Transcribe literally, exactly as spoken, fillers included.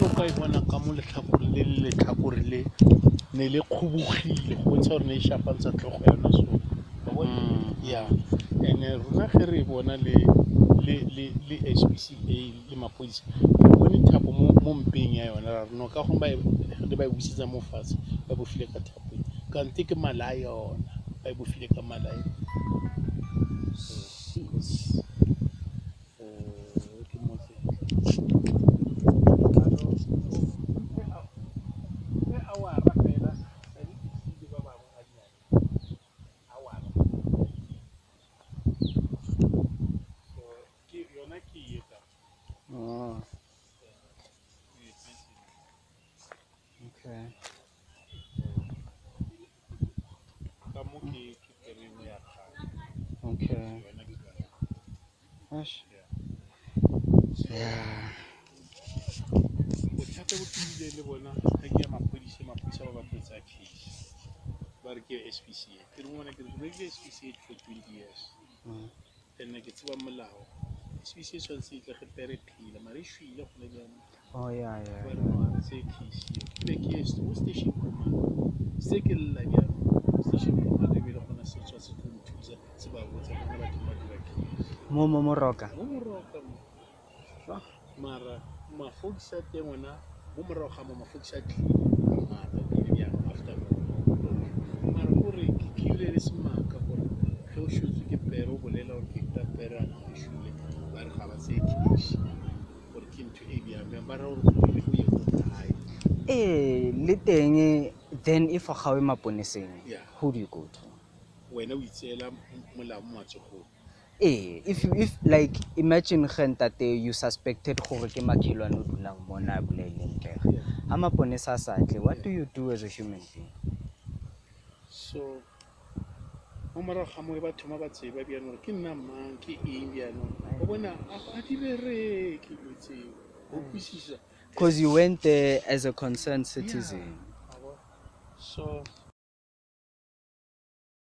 jalo ka e bona ka mo letlhakore le le letlhakore le ne le kgobogile go bontsha gore ne e shapantsha tlhogo yona so ya ene rona ge re bona le le S P C A le mapodisa re bone thapo mo mpeng ya yona ra reno ka go ba le ba e busetsa mo fatshe ba bofile ka thapo kante ke mala a yona ba e bofile ka mala a yona ke motse Oh. Okay. Okay. Gosh. Yeah. bothata bo tlile le bona ga ke ya mapodisa mapodisa ba batla tsa case ba re ke S P C A ke re bona ke re ke S P C A for twenty years and ke tseba molao S P C A tshwanetse e tle ge pere phila mare e shwile go le bjang. Oh yeah, yeah. Ba re no tse case ke ke sto station command se ke lla bjang station command e be le gona se tswa se tlo nthusa se ba botsa bona batho ba dira case mo mo moroka mo moroka mo mara mafokisa teng ona mo morago ga mo mafokisa tlile mata ke bjang after mara gore ke kile le semaka gore ge o shotswe ke pere o bolela gore ke ta pere a e shule ba re ga ba se case gore ke ntho e bjang ba ra gore go ile go ye go kae eh le teng then if ga o maponeseng who do you go to wena o itseela molao mo matsogong eh if if like imagine gentate you suspected gore ke makhelwane o dulang mona a boleleng pega ha maponesa sa tle what do you do as a human being so mo morago ga mo batho ba ba tseba bjang gore ke nna mang ke eng bjang o bona a di bereke botse o kwisisa because you went there as a concerned citizen so